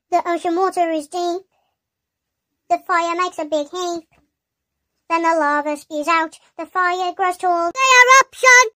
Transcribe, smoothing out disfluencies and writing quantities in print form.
The ocean water is deep. The fire makes a big heap. Then the lava spews out. The fire grows tall. The eruption!